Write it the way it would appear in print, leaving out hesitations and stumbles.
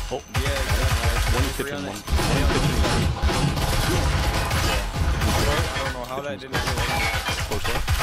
Oh, Yeah, exactly. one kitchen, one kitchen. I don't know how that didn't go in. Close left.